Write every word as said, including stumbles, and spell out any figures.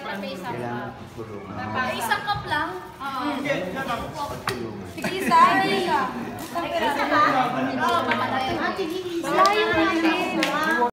Kailangan tulungan. Isang cup lang? Oo. Pagtulungan. Sige, isa. Isa. Isang piraso. Oo.